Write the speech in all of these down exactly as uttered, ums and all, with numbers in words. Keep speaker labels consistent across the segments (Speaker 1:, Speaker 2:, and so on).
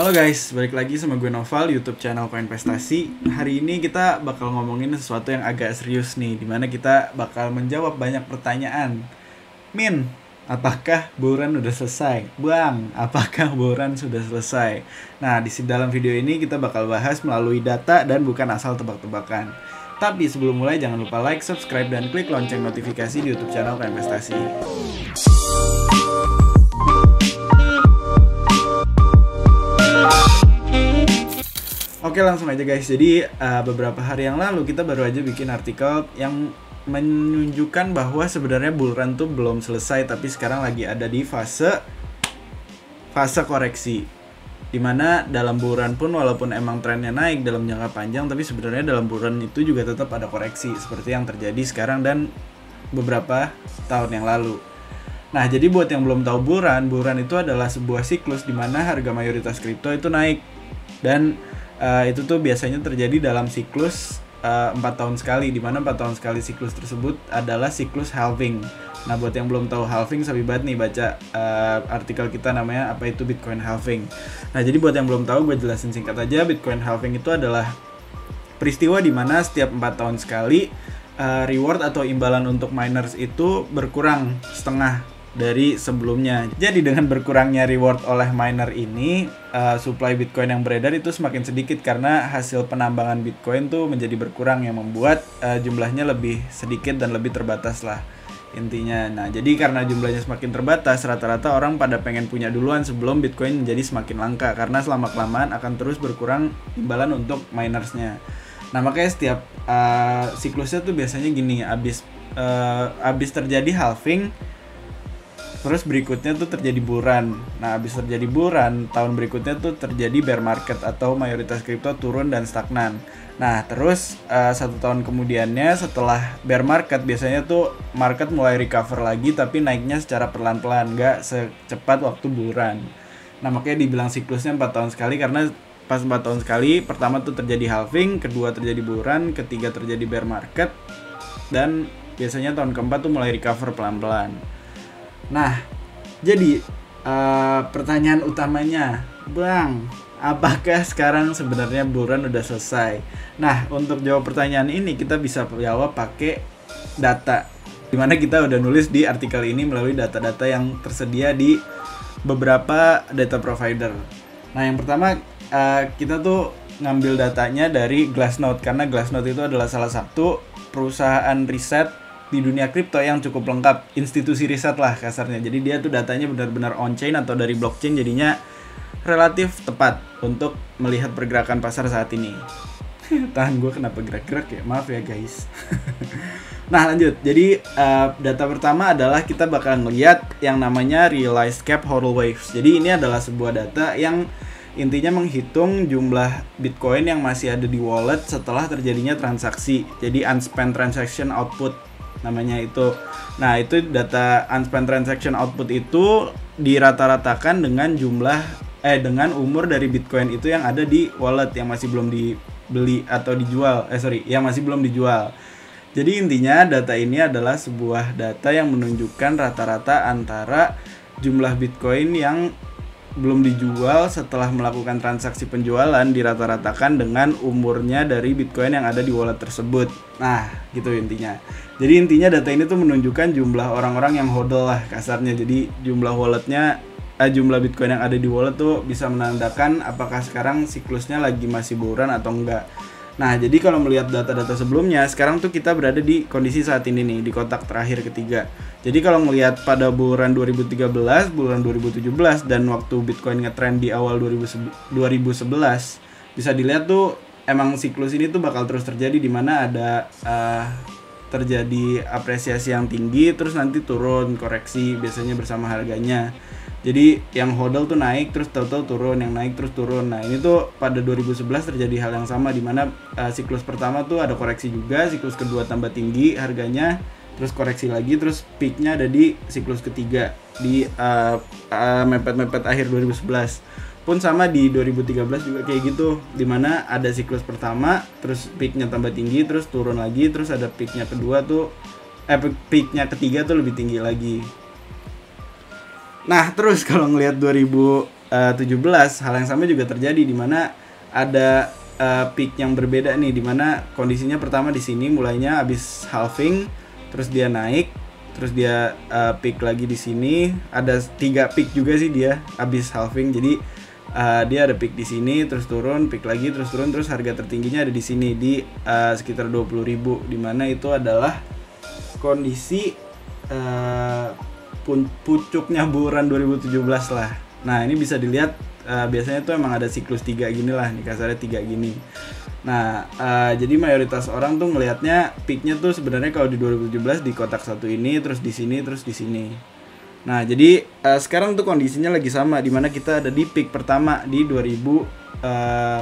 Speaker 1: Halo guys, balik lagi sama gue Noval, YouTube channel Koinvestasi. Hari ini kita bakal ngomongin sesuatu yang agak serius nih, dimana kita bakal menjawab banyak pertanyaan. Min, apakah buruan udah selesai? Bang, apakah buruan sudah selesai? Nah, di dalam video ini kita bakal bahas melalui data dan bukan asal tebak-tebakan. Tapi sebelum mulai jangan lupa like, subscribe, dan klik lonceng notifikasi di YouTube channel Koinvestasi. Oke, langsung aja guys. Jadi uh, beberapa hari yang lalu kita baru aja bikin artikel yang menunjukkan bahwa sebenarnya bull run tuh belum selesai, tapi sekarang lagi ada di fase fase koreksi. Dimana dalam bull run pun walaupun emang trennya naik dalam jangka panjang, tapi sebenarnya dalam bull run itu juga tetap ada koreksi seperti yang terjadi sekarang dan beberapa tahun yang lalu. Nah, jadi buat yang belum tahu bull run, bull run itu adalah sebuah siklus di mana harga mayoritas kripto itu naik. Dan uh, itu tuh biasanya terjadi dalam siklus uh, empat tahun sekali, di mana empat tahun sekali siklus tersebut adalah siklus halving. Nah, buat yang belum tahu halving, sabi banget nih baca uh, artikel kita namanya apa itu Bitcoin halving. Nah, jadi buat yang belum tahu, gue jelasin singkat aja. Bitcoin halving itu adalah peristiwa di mana setiap empat tahun sekali uh, reward atau imbalan untuk miners itu berkurang setengah dari sebelumnya. Jadi dengan berkurangnya reward oleh miner ini, uh, supply Bitcoin yang beredar itu semakin sedikit karena hasil penambangan Bitcoin tuh menjadi berkurang, yang membuat uh, jumlahnya lebih sedikit dan lebih terbatas lah intinya. Nah, jadi karena jumlahnya semakin terbatas, rata-rata orang pada pengen punya duluan sebelum Bitcoin menjadi semakin langka, karena selama-kelamaan akan terus berkurang imbalan untuk minersnya. Nah, makanya setiap uh, siklusnya tuh biasanya gini, abis uh, abis terjadi halving, terus berikutnya tuh terjadi bull run. Nah, habis terjadi bull run, tahun berikutnya tuh terjadi bear market atau mayoritas kripto turun dan stagnan. Nah, terus uh, satu tahun kemudiannya setelah bear market, biasanya tuh market mulai recover lagi, tapi naiknya secara perlahan-pelan, nggak secepat waktu bull run. Nah, makanya dibilang siklusnya empat tahun sekali, karena pas empat tahun sekali, pertama tuh terjadi halving, kedua terjadi bull run, ketiga terjadi bear market, dan biasanya tahun keempat tuh mulai recover pelan-pelan. Nah, jadi uh, pertanyaan utamanya, Bang, apakah sekarang sebenarnya bull run udah selesai? Nah, untuk jawab pertanyaan ini kita bisa jawab pakai data, dimana kita udah nulis di artikel ini melalui data-data yang tersedia di beberapa data provider. Nah, yang pertama uh, kita tuh ngambil datanya dari Glassnode, karena Glassnode itu adalah salah satu perusahaan riset di dunia kripto yang cukup lengkap, institusi riset lah kasarnya. Jadi dia tuh datanya benar-benar on-chain atau dari blockchain, jadinya relatif tepat untuk melihat pergerakan pasar saat ini. Tahan gue kenapa gerak-gerak ya, maaf ya guys. Nah, lanjut. Jadi uh, data pertama adalah kita bakal ngeliat yang namanya realized cap hodl waves. Jadi ini adalah sebuah data yang intinya menghitung jumlah Bitcoin yang masih ada di wallet setelah terjadinya transaksi. Jadi unspent transaction output namanya itu. Nah, itu data unspent transaction output itu dirata-ratakan dengan jumlah eh dengan umur dari Bitcoin itu yang ada di wallet yang masih belum dibeli atau dijual. Eh sorry, yang masih belum dijual. Jadi intinya data ini adalah sebuah data yang menunjukkan rata-rata antara jumlah Bitcoin yang belum dijual setelah melakukan transaksi penjualan dirata-ratakan dengan umurnya dari Bitcoin yang ada di wallet tersebut. Nah, gitu intinya. Jadi intinya data ini tuh menunjukkan jumlah orang-orang yang hodl lah kasarnya. Jadi jumlah walletnya, eh, jumlah Bitcoin yang ada di wallet tuh bisa menandakan apakah sekarang siklusnya lagi masih bull run atau enggak. Nah, jadi kalau melihat data-data sebelumnya, sekarang tuh kita berada di kondisi saat ini nih, di kotak terakhir ketiga. Jadi kalau melihat pada bull run dua ribu tiga belas, bull run dua ribu tujuh belas, dan waktu Bitcoin ngetrend di awal dua ribu sebelas, bisa dilihat tuh emang siklus ini tuh bakal terus terjadi, di mana ada uh, terjadi apresiasi yang tinggi, terus nanti turun, koreksi, biasanya bersama harganya. Jadi yang hodl tuh naik, terus tahu-tahu turun, yang naik terus turun. Nah, ini tuh pada dua ribu sebelas terjadi hal yang sama, di mana uh, siklus pertama tuh ada koreksi juga, siklus kedua tambah tinggi harganya, terus koreksi lagi, terus peaknya ada di siklus ketiga di uh, uh, mepet-mepet akhir dua ribu sebelas. Pun sama di dua ribu tiga belas juga kayak gitu, di mana ada siklus pertama, terus peaknya tambah tinggi, terus turun lagi, terus ada peaknya kedua tuh, eh peaknya ketiga tuh lebih tinggi lagi. Nah, terus kalau ngelihat dua ribu uh, tujuh belas hal yang sama juga terjadi, di mana ada uh, peak yang berbeda nih, di mana kondisinya pertama di sini mulainya habis halving, terus dia naik, terus dia uh, peak lagi di sini, ada tiga peak juga sih dia habis halving. Jadi uh, dia ada peak di sini, terus turun, peak lagi, terus turun, terus harga tertingginya ada di sini di uh, sekitar dua puluh ribu, di mana itu adalah kondisi uh, pucuknya bulan dua ribu tujuh belas lah. Nah, ini bisa dilihat uh, biasanya tuh emang ada siklus tiga gini lah, nih kasarnya tiga gini. Nah, uh, jadi mayoritas orang tuh ngelihatnya peaknya tuh sebenarnya kalau di dua ribu tujuh belas di kotak satu ini, terus di sini, terus di sini. Nah, jadi uh, sekarang tuh kondisinya lagi sama, dimana kita ada di peak pertama di dua ribu uh,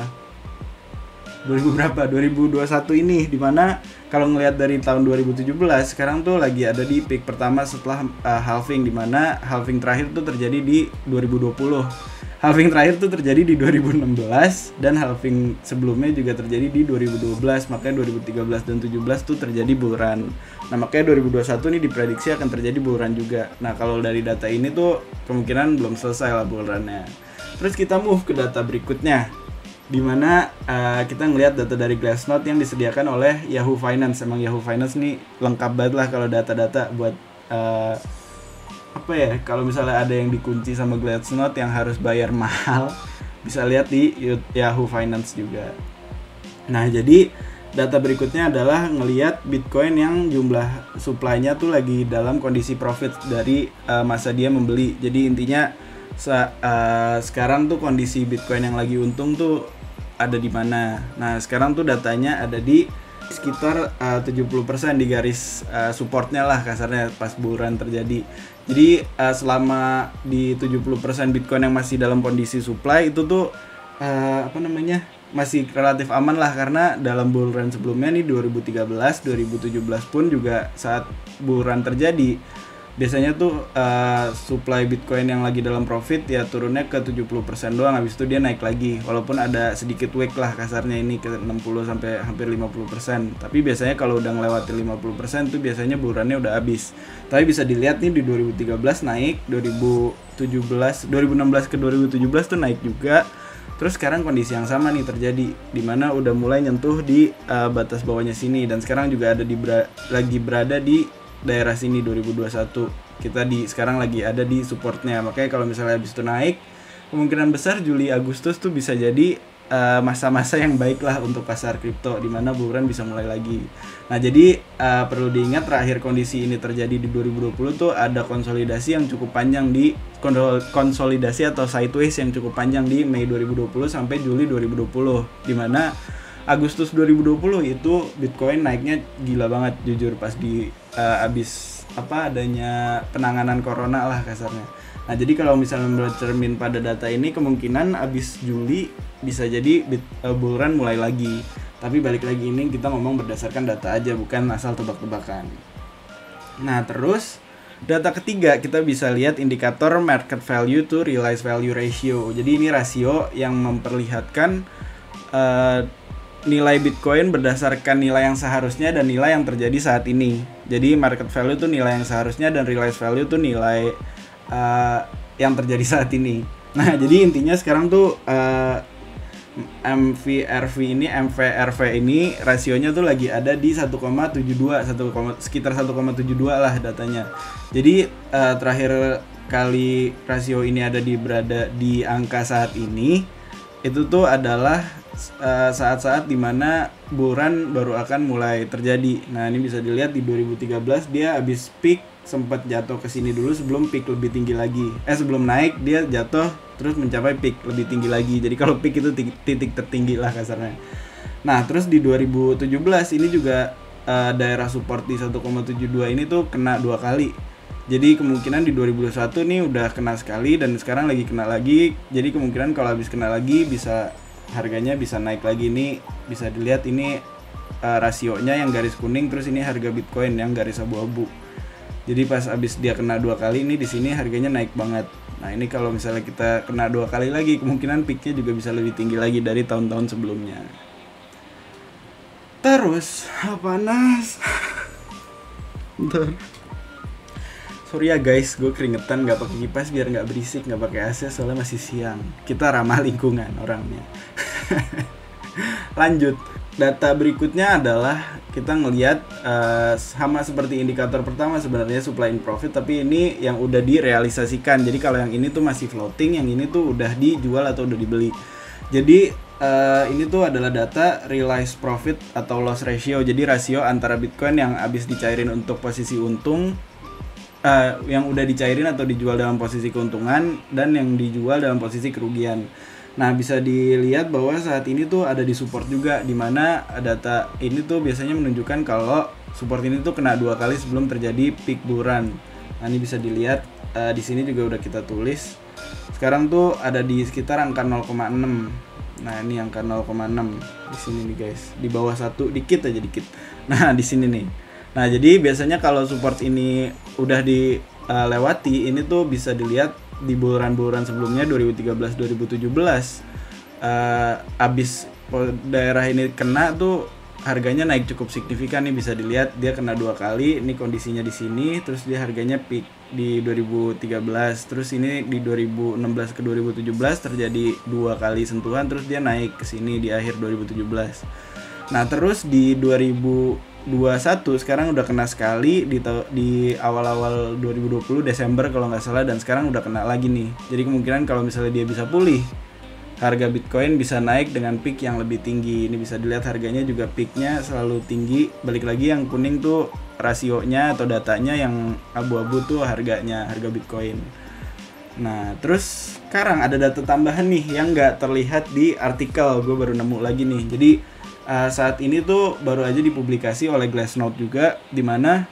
Speaker 1: dua ribu berapa? dua ribu dua puluh satu ini, dimana kalau ngelihat dari tahun dua ribu tujuh belas sekarang tuh lagi ada di peak pertama setelah uh, halving, dimana halving terakhir tuh terjadi di dua ribu dua puluh. Halving terakhir tuh terjadi di dua ribu enam belas dan halving sebelumnya juga terjadi di dua ribu dua belas, makanya dua ribu tiga belas dan tujuh belas tuh terjadi bull run. Nah, makanya dua ribu dua puluh satu ini diprediksi akan terjadi bull run juga. Nah, kalau dari data ini tuh kemungkinan belum selesai lah bull run-nya. Terus kita move ke data berikutnya, dimana uh, kita ngelihat data dari Glassnode yang disediakan oleh Yahoo Finance. Emang Yahoo Finance nih lengkap banget lah kalau data-data buat uh, apa ya, kalau misalnya ada yang dikunci sama Glassnode yang harus bayar mahal, bisa lihat di Yahoo Finance juga. Nah, jadi data berikutnya adalah ngelihat Bitcoin yang jumlah supply-nya tuh lagi dalam kondisi profit dari uh, masa dia membeli. Jadi intinya sa- uh, sekarang tuh kondisi Bitcoin yang lagi untung tuh ada di mana. Nah, sekarang tuh datanya ada di sekitar uh, tujuh puluh persen di garis uh, supportnya lah kasarnya pas bull run terjadi. Jadi uh, selama di tujuh puluh persen Bitcoin yang masih dalam kondisi supply itu tuh uh, apa namanya? masih relatif aman lah, karena dalam bull run sebelumnya nih dua ribu tiga belas, dua ribu tujuh belas pun juga saat bull run terjadi biasanya tuh uh, supply Bitcoin yang lagi dalam profit ya turunnya ke tujuh puluh persen doang, habis itu dia naik lagi walaupun ada sedikit wake lah kasarnya ini ke enam puluh sampai hampir lima puluh persen. Tapi biasanya kalau udah ngelewati lima puluh persen tuh biasanya bull run-nya udah habis. Tapi bisa dilihat nih di dua ribu tiga belas naik, dua ribu tujuh belas, dua ribu enam belas ke dua ribu tujuh belas tuh naik juga. Terus sekarang kondisi yang sama nih terjadi, dimana udah mulai nyentuh di uh, batas bawahnya sini, dan sekarang juga ada di bera- lagi berada di daerah sini dua ribu dua puluh satu. Kita di sekarang lagi ada di supportnya. Makanya kalau misalnya habis itu naik, kemungkinan besar Juli Agustus tuh bisa jadi uh, masa-masa yang baik lah untuk pasar kripto, dimana bull run bisa mulai lagi. Nah, jadi uh, perlu diingat terakhir kondisi ini terjadi di dua ribu dua puluh tuh ada konsolidasi yang cukup panjang di konsolidasi atau sideways yang cukup panjang di Mei dua ribu dua puluh sampai Juli dua ribu dua puluh, dimana Agustus dua ribu dua puluh itu Bitcoin naiknya gila banget jujur pas di uh, abis apa adanya penanganan corona lah kasarnya. Nah, jadi kalau misalnya bercermin pada data ini, kemungkinan abis Juli bisa jadi bit, uh, bull run mulai lagi. Tapi balik lagi ini kita ngomong berdasarkan data aja, bukan asal tebak-tebakan. Nah, terus data ketiga kita bisa lihat indikator market value to realized value ratio. Jadi ini rasio yang memperlihatkan uh, nilai Bitcoin berdasarkan nilai yang seharusnya dan nilai yang terjadi saat ini. Jadi market value itu nilai yang seharusnya dan realized value itu nilai uh, yang terjadi saat ini. Nah, jadi intinya sekarang tuh uh, M V R V ini, M V R V ini rasionya tuh lagi ada di satu koma tujuh dua, satu, sekitar satu koma tujuh dua lah datanya. Jadi uh, terakhir kali rasio ini ada di berada di angka saat ini, itu tuh adalah uh, saat-saat dimana bull run baru akan mulai terjadi. Nah, ini bisa dilihat di dua ribu tiga belas dia habis peak sempat jatuh ke sini dulu sebelum peak lebih tinggi lagi. Eh sebelum naik dia jatuh terus mencapai peak lebih tinggi lagi. Jadi kalau peak itu titik tertinggi lah kasarnya. Nah, terus di dua ribu tujuh belas ini juga uh, daerah support di satu koma tujuh dua ini tuh kena dua kali. Jadi kemungkinan di dua ribu dua puluh satu nih udah kena sekali dan sekarang lagi kena lagi. Jadi kemungkinan kalau habis kena lagi bisa harganya bisa naik lagi. Nih bisa dilihat ini uh, rasionya yang garis kuning, terus ini harga Bitcoin yang garis abu-abu. Jadi pas abis dia kena dua kali ini di sini harganya naik banget. Nah, ini kalau misalnya kita kena dua kali lagi, kemungkinan peaknya juga bisa lebih tinggi lagi dari tahun-tahun sebelumnya. Terus, panas. Bentar. Sorry ya guys, gue keringetan nggak pakai kipas biar nggak berisik, nggak pakai A C soalnya masih siang. Kita ramah lingkungan orangnya. Lanjut, data berikutnya adalah kita ngelihat uh, sama seperti indikator pertama sebenarnya supply and profit, tapi ini yang udah direalisasikan. Jadi kalau yang ini tuh masih floating, yang ini tuh udah dijual atau udah dibeli. Jadi uh, ini tuh adalah data realized profit atau loss ratio. Jadi rasio antara Bitcoin yang habis dicairin untuk posisi untung, Uh, yang udah dicairin atau dijual dalam posisi keuntungan, dan yang dijual dalam posisi kerugian. Nah, bisa dilihat bahwa saat ini tuh ada di support juga, dimana data ini tuh biasanya menunjukkan kalau support ini tuh kena dua kali sebelum terjadi peak bull run. Nah, ini bisa dilihat uh, di sini juga udah kita tulis. Sekarang tuh ada di sekitar angka nol koma enam. Nah, ini angka nol koma enam di sini nih guys, di bawah satu dikit aja dikit. Nah, di sini nih. Nah, jadi biasanya kalau support ini udah dilewati, uh, ini tuh bisa dilihat di bull run-bull run sebelumnya dua ribu tiga belas dua ribu tujuh belas. Uh, abis daerah ini kena tuh harganya naik cukup signifikan nih, bisa dilihat dia kena dua kali. Ini kondisinya di sini, terus dia harganya peak di dua ribu tiga belas. Terus ini di dua ribu enam belas ke dua ribu tujuh belas terjadi dua kali sentuhan, terus dia naik ke sini di akhir dua ribu tujuh belas. Nah, terus di dua ribu dua puluh satu sekarang udah kena sekali di di awal-awal dua ribu dua puluh Desember kalau nggak salah, dan sekarang udah kena lagi nih. Jadi kemungkinan kalau misalnya dia bisa pulih, harga Bitcoin bisa naik dengan peak yang lebih tinggi. Ini bisa dilihat harganya juga peaknya selalu tinggi. Balik lagi yang kuning tuh rasionya atau datanya, yang abu-abu tuh harganya, harga Bitcoin. Nah, terus sekarang ada data tambahan nih yang nggak terlihat di artikel, gue baru nemu lagi nih. Jadi uh, saat ini tuh baru aja dipublikasi oleh Glassnode juga, dimana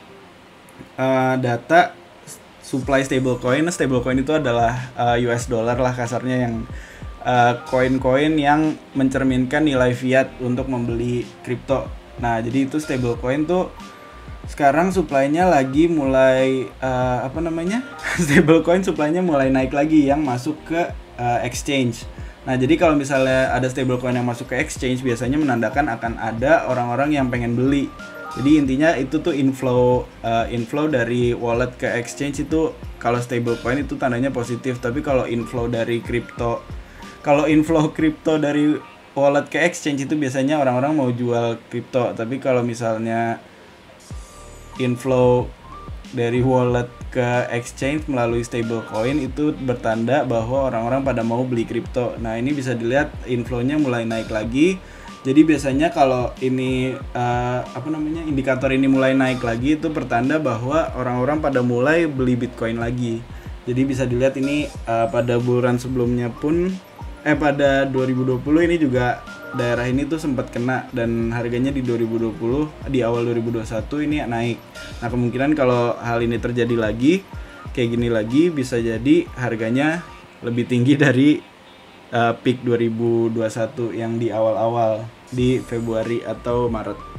Speaker 1: uh, data supply stablecoin. Stablecoin itu adalah uh, U S dollar lah kasarnya, yang uh, koin-koin yang mencerminkan nilai fiat untuk membeli kripto. Nah, jadi itu stablecoin tuh sekarang supply-nya lagi mulai uh, apa namanya stablecoin supply-nya mulai naik lagi yang masuk ke uh, exchange. Nah, jadi kalau misalnya ada stablecoin yang masuk ke exchange, biasanya menandakan akan ada orang-orang yang pengen beli. Jadi intinya itu tuh inflow uh, inflow dari wallet ke exchange itu kalau stablecoin itu tandanya positif. Tapi kalau inflow dari kripto, kalau inflow kripto dari wallet ke exchange itu biasanya orang-orang mau jual kripto. Tapi kalau misalnya inflow dari wallet ke exchange melalui stablecoin, itu bertanda bahwa orang-orang pada mau beli kripto. Nah, ini bisa dilihat inflow-nya mulai naik lagi. Jadi biasanya kalau ini uh, apa namanya indikator ini mulai naik lagi, itu pertanda bahwa orang-orang pada mulai beli Bitcoin lagi. Jadi bisa dilihat ini uh, pada bull run sebelumnya pun eh pada dua ribu dua puluh ini juga daerah ini tuh sempat kena, dan harganya di dua ribu dua puluh di awal dua ribu dua puluh satu ini naik. Nah, kemungkinan kalau hal ini terjadi lagi kayak gini lagi, bisa jadi harganya lebih tinggi dari uh, peak dua ribu dua puluh satu yang di awal-awal di Februari atau Maret.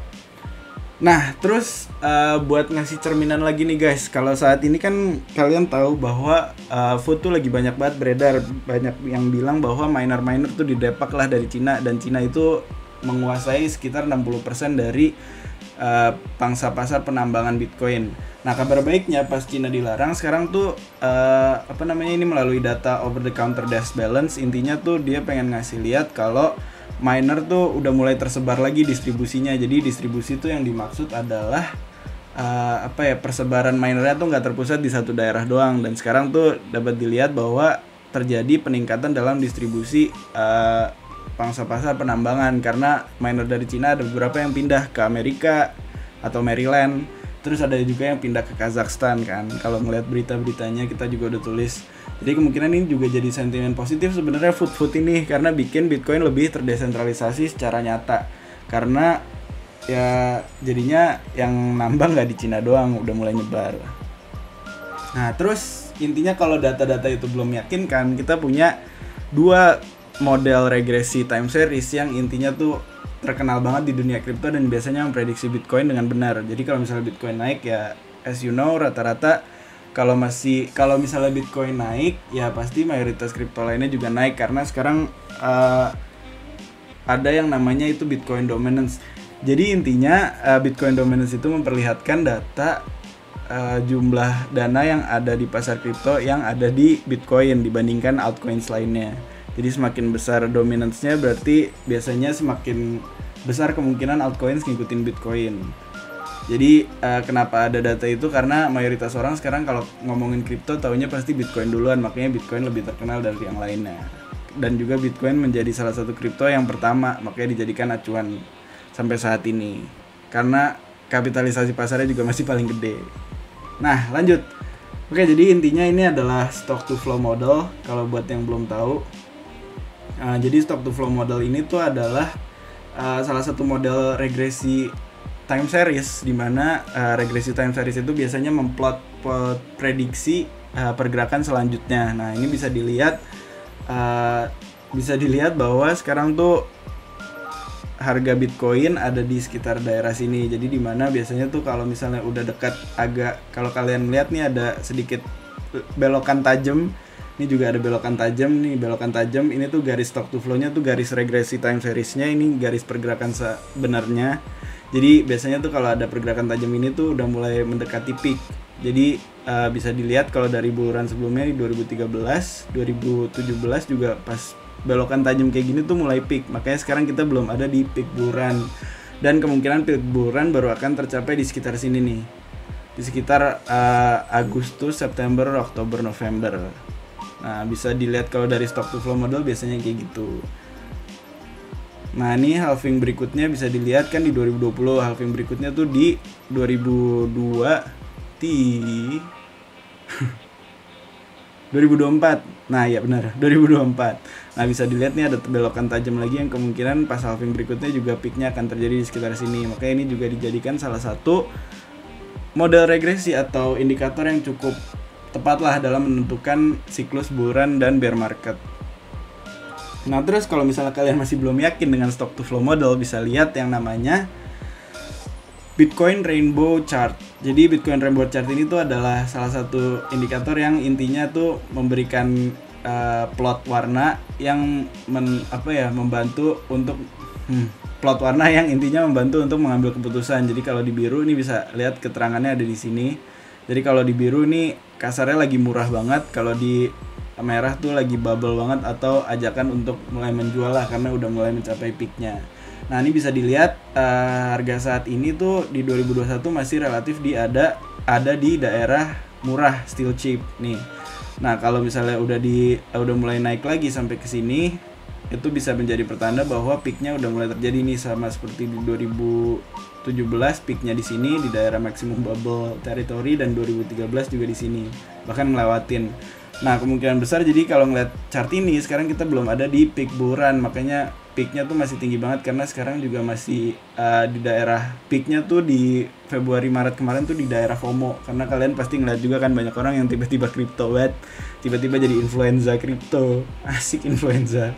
Speaker 1: Nah, terus uh, buat ngasih cerminan lagi nih guys, kalau saat ini kan kalian tahu bahwa uh, food tuh lagi banyak banget beredar, banyak yang bilang bahwa miner-miner tuh didepak lah dari Cina, dan Cina itu menguasai sekitar enam puluh persen dari uh, pangsa pasar penambangan Bitcoin. Nah, kabar baiknya pas Cina dilarang, sekarang tuh uh, apa namanya ini melalui data over the counter dash balance, intinya tuh dia pengen ngasih lihat kalau miner tuh udah mulai tersebar lagi distribusinya. Jadi distribusi tuh yang dimaksud adalah uh, apa ya persebaran minernya tuh nggak terpusat di satu daerah doang. Dan sekarang tuh dapat dilihat bahwa terjadi peningkatan dalam distribusi uh, pangsa pasar penambangan, karena miner dari Cina ada beberapa yang pindah ke Amerika atau Maryland, terus ada juga yang pindah ke Kazakhstan kan. Kalau ngeliat berita-beritanya kita juga udah tulis. Jadi kemungkinan ini juga jadi sentimen positif sebenarnya food-food ini, karena bikin Bitcoin lebih terdesentralisasi secara nyata. Karena ya jadinya yang nambang nggak di Cina doang, udah mulai nyebar. Nah, terus intinya kalau data-data itu belum meyakinkan, kita punya dua model regresi time series yang intinya tuh terkenal banget di dunia kripto dan biasanya memprediksi Bitcoin dengan benar. Jadi kalau misalnya Bitcoin naik ya as you know rata-rata kalau masih kalau misalnya Bitcoin naik ya pasti mayoritas kripto lainnya juga naik, karena sekarang uh, ada yang namanya itu Bitcoin dominance. Jadi intinya uh, Bitcoin dominance itu memperlihatkan data uh, jumlah dana yang ada di pasar kripto yang ada di Bitcoin dibandingkan altcoins lainnya. Jadi semakin besar dominance-nya berarti biasanya semakin besar kemungkinan altcoins ngikutin Bitcoin. Jadi uh, kenapa ada data itu, karena mayoritas orang sekarang kalau ngomongin kripto taunya pasti Bitcoin duluan, makanya Bitcoin lebih terkenal dari yang lainnya. Dan juga Bitcoin menjadi salah satu kripto yang pertama, makanya dijadikan acuan sampai saat ini. Karena kapitalisasi pasarnya juga masih paling gede. Nah, lanjut. Oke, jadi intinya ini adalah stock to flow model kalau buat yang belum tahu. Uh, jadi stock to flow model ini tuh adalah uh, salah satu model regresi time series, di mana uh, regresi time series itu biasanya memplot plot prediksi uh, pergerakan selanjutnya. Nah, ini bisa dilihat uh, bisa dilihat bahwa sekarang tuh harga Bitcoin ada di sekitar daerah sini. Jadi di mana biasanya tuh kalau misalnya udah dekat agak, kalau kalian lihat nih ada sedikit belokan tajam. Ini juga ada belokan tajam nih, belokan tajam. Ini tuh garis stock to flow-nya tuh garis regresi time series-nya, ini garis pergerakan sebenarnya. Jadi biasanya tuh kalau ada pergerakan tajam ini tuh udah mulai mendekati peak. Jadi uh, bisa dilihat kalau dari bull run sebelumnya di dua ribu tiga belas, dua ribu tujuh belas juga pas belokan tajam kayak gini tuh mulai peak. Makanya sekarang kita belum ada di peak bull run. Dan kemungkinan peak bull run baru akan tercapai di sekitar sini nih. Di sekitar uh, Agustus, September, Oktober, November. Nah, bisa dilihat kalau dari stock to flow model biasanya kayak gitu. Nah, ini halving berikutnya bisa dilihat kan di dua ribu dua puluh, halving berikutnya tuh di dua ribu dua di dua ribu dua puluh empat. Nah, ya benar, dua ribu dua puluh empat. Nah, bisa dilihat nih ada belokan tajam lagi yang kemungkinan pas halving berikutnya juga peaknya akan terjadi di sekitar sini. Makanya ini juga dijadikan salah satu model regresi atau indikator yang cukup tepatlah dalam menentukan siklus bull run dan bear market. Nah, terus kalau misalnya kalian masih belum yakin dengan stock to flow model, bisa lihat yang namanya Bitcoin Rainbow Chart. Jadi Bitcoin Rainbow Chart ini tuh adalah salah satu indikator yang intinya tuh memberikan uh, plot warna yang men, apa ya membantu untuk hmm, plot warna yang intinya membantu untuk mengambil keputusan. Jadi kalau di biru ini bisa lihat keterangannya ada di sini. Jadi kalau di biru ini kasarnya lagi murah banget, kalau di merah tuh lagi bubble banget atau ajakan untuk mulai menjual lah karena udah mulai mencapai peaknya. Nah, ini bisa dilihat uh, harga saat ini tuh di dua ribu dua puluh satu masih relatif di ada ada di daerah murah, still cheap nih. Nah, kalau misalnya udah di udah mulai naik lagi sampai ke sini, itu bisa menjadi pertanda bahwa peaknya udah mulai terjadi nih, sama seperti di dua ribu tujuh belas peaknya di sini di daerah maximum bubble territory, dan dua ribu tiga belas juga di sini bahkan ngelewatin. Nah, kemungkinan besar jadi kalau ngeliat chart ini sekarang kita belum ada di peak bull run, makanya peaknya tuh masih tinggi banget karena sekarang juga masih uh, di daerah peaknya tuh di Februari Maret kemarin tuh di daerah FOMO, karena kalian pasti ngeliat juga kan banyak orang yang tiba-tiba crypto bet, tiba-tiba jadi influenza crypto, asik influenza.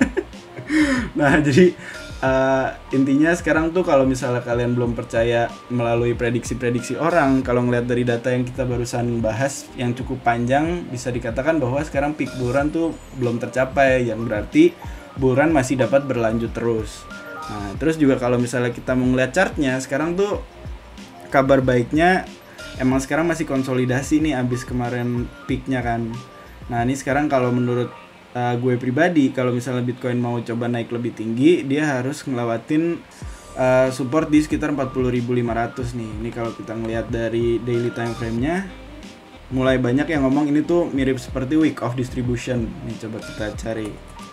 Speaker 1: Nah, jadi Uh, intinya sekarang tuh kalau misalnya kalian belum percaya melalui prediksi-prediksi orang, kalau ngeliat dari data yang kita barusan bahas yang cukup panjang, bisa dikatakan bahwa sekarang peak bull run tuh belum tercapai, yang berarti bull run masih dapat berlanjut terus. Nah, terus juga kalau misalnya kita mau ngeliat chartnya, sekarang tuh kabar baiknya emang sekarang masih konsolidasi nih abis kemarin peaknya kan. Nah, ini sekarang kalau menurut Uh, gue pribadi, kalau misalnya Bitcoin mau coba naik lebih tinggi, dia harus ngelewatin uh, support di sekitar empat puluh ribu lima ratus nih. Ini kalau kita ngelihat dari daily time frame-nya, mulai banyak yang ngomong ini tuh mirip seperti week of distribution. Nih coba kita cari.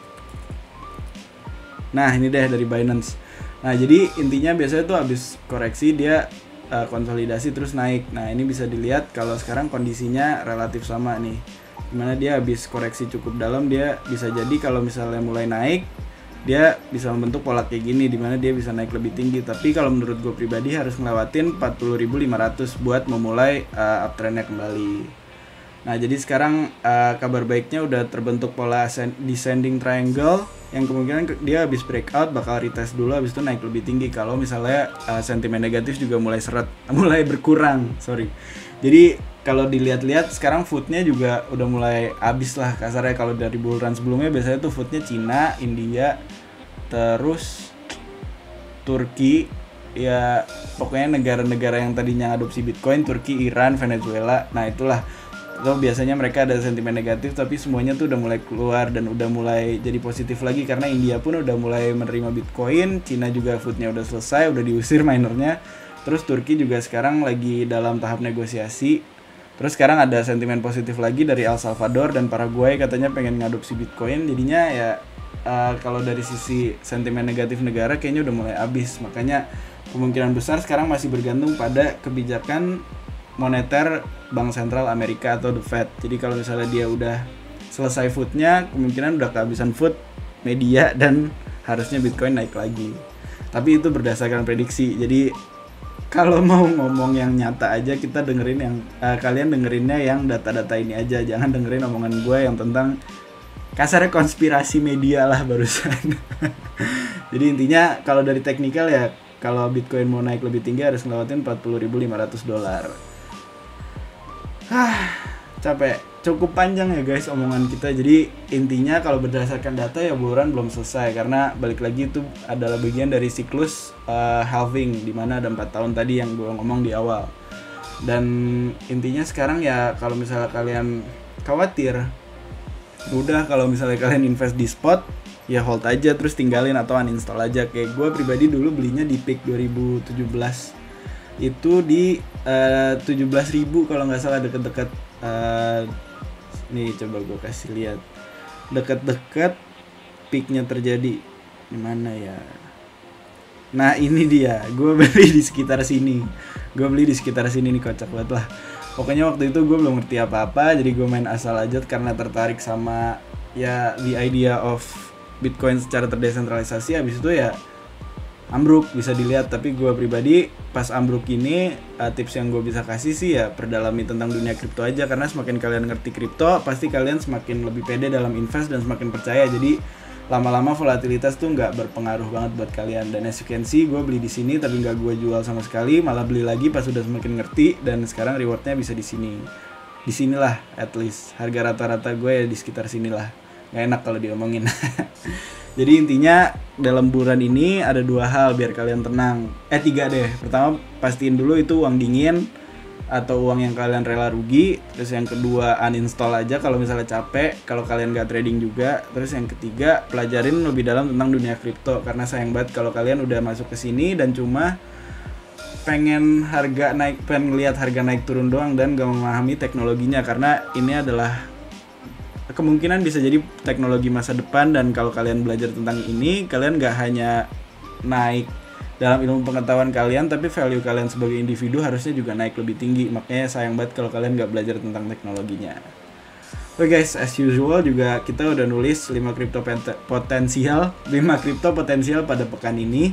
Speaker 1: Nah, ini deh dari Binance. Nah, jadi intinya biasanya tuh habis koreksi dia uh, konsolidasi terus naik. Nah, ini bisa dilihat kalau sekarang kondisinya relatif sama nih, dimana dia habis koreksi cukup dalam, dia bisa jadi kalau misalnya mulai naik dia bisa membentuk pola kayak gini, dimana dia bisa naik lebih tinggi. Tapi kalau menurut gue pribadi harus ngelewatin empat puluh ribu lima ratus buat memulai uh, uptrendnya kembali. Nah, jadi sekarang uh, kabar baiknya udah terbentuk pola descending triangle yang kemungkinan dia habis breakout bakal retest dulu, habis itu naik lebih tinggi kalau misalnya uh, sentimen negatif juga mulai seret mulai berkurang sorry jadi kalau dilihat-lihat sekarang foodnya juga udah mulai habis lah kasarnya. Kalau dari bull run sebelumnya biasanya tuh foodnya Cina, India, terus Turki, ya pokoknya negara-negara yang tadinya adopsi Bitcoin, Turki, Iran, Venezuela. Nah itulah, so, biasanya mereka ada sentimen negatif, tapi semuanya tuh udah mulai keluar dan udah mulai jadi positif lagi karena India pun udah mulai menerima Bitcoin, Cina juga foodnya udah selesai, udah diusir minernya. Terus Turki juga sekarang lagi dalam tahap negosiasi. Terus sekarang ada sentimen positif lagi dari El Salvador dan Paraguay, katanya pengen ngadopsi Bitcoin. Jadinya ya Uh, kalau dari sisi sentimen negatif negara kayaknya udah mulai habis. Makanya kemungkinan besar sekarang masih bergantung pada kebijakan moneter Bank Sentral Amerika atau The Fed. Jadi kalau misalnya dia udah selesai foodnya, kemungkinan udah kehabisan food media dan harusnya Bitcoin naik lagi. Tapi itu berdasarkan prediksi. Jadi kalau mau ngomong yang nyata aja, kita dengerin yang uh, kalian dengerinnya yang data-data ini aja. Jangan dengerin omongan gue yang tentang kasarnya konspirasi media lah barusan. Jadi intinya kalau dari teknikal ya, kalau Bitcoin mau naik lebih tinggi harus ngelewatin empat puluh ribu lima ratus dolar. Hah, capek. Cukup panjang ya guys omongan kita. Jadi intinya kalau berdasarkan data ya bulan belum selesai, karena balik lagi itu adalah bagian dari siklus uh, halving, dimana ada empat tahun tadi yang gue ngomong di awal. Dan intinya sekarang ya kalau misalnya kalian khawatir, udah kalau misalnya kalian invest di spot ya hold aja terus tinggalin atau uninstall aja. Kayak gue pribadi dulu belinya di peak dua ribu tujuh belas itu di uh, tujuh belas ribu kalau nggak salah, deket-deket uh, nih coba gue kasih lihat, deket-deket peaknya terjadi di mana ya. Nah ini dia, gue beli di sekitar sini, gue beli di sekitar sini nih, kocak banget lah. Pokoknya waktu itu gue belum ngerti apa-apa, jadi gue main asal aja karena tertarik sama ya the idea of Bitcoin secara terdesentralisasi. Habis itu ya ambruk, bisa dilihat. Tapi gue pribadi pas ambruk ini, uh, tips yang gue bisa kasih sih ya perdalami tentang dunia kripto aja, karena semakin kalian ngerti kripto pasti kalian semakin lebih pede dalam invest dan semakin percaya. Jadi lama-lama volatilitas tuh nggak berpengaruh banget buat kalian. Dan as you can see, gue beli di sini tapi nggak gue jual sama sekali, malah beli lagi pas udah semakin ngerti, dan sekarang rewardnya bisa di sini. Di sinilah at least harga rata-rata gue ya di sekitar sinilah. Nggak enak kalau diomongin. Jadi intinya dalam bulan ini ada dua hal biar kalian tenang. Eh tiga deh. Pertama, pastiin dulu itu uang dingin atau uang yang kalian rela rugi. Terus yang kedua, uninstall aja kalau misalnya capek, kalau kalian gak trading juga. Terus yang ketiga, pelajarin lebih dalam tentang dunia kripto, karena sayang banget kalau kalian udah masuk ke sini dan cuma pengen harga naik, pengen ngeliat harga naik turun doang dan gak memahami teknologinya, karena ini adalah kemungkinan bisa jadi teknologi masa depan. Dan kalau kalian belajar tentang ini, kalian gak hanya naik dalam ilmu pengetahuan kalian, tapi value kalian sebagai individu harusnya juga naik lebih tinggi. Makanya sayang banget kalau kalian nggak belajar tentang teknologinya. Oke okay guys, as usual juga kita udah nulis lima kripto potensial, lima kripto potensial pada pekan ini.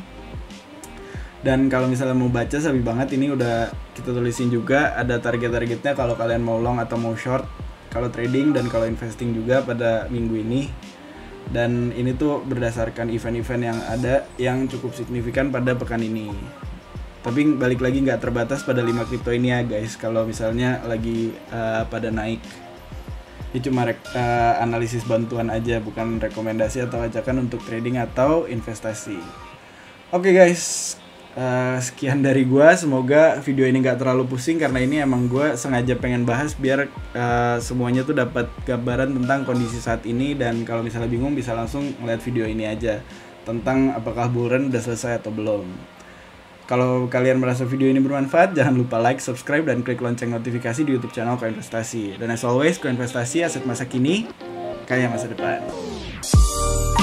Speaker 1: Dan kalau misalnya mau baca sabi banget, ini udah kita tulisin juga ada target-targetnya kalau kalian mau long atau mau short, kalau trading dan kalau investing juga pada minggu ini. Dan ini tuh berdasarkan event-event yang ada yang cukup signifikan pada pekan ini. Tapi balik lagi nggak terbatas pada lima kripto ini ya guys. Kalau misalnya lagi uh, pada naik, ini cuma rek, uh, analisis bantuan aja, bukan rekomendasi atau ajakan untuk trading atau investasi. Oke okay guys, uh, sekian dari gua. Semoga video ini nggak terlalu pusing, karena ini emang gua sengaja pengen bahas biar uh, semuanya tuh dapat gambaran tentang kondisi saat ini. Dan kalau misalnya bingung bisa langsung ngeliat video ini aja tentang apakah bull run udah selesai atau belum. Kalau kalian merasa video ini bermanfaat, jangan lupa like, subscribe, dan klik lonceng notifikasi di YouTube channel Koinvestasi. Dan as always, Koinvestasi, aset masa kini, kaya masa depan.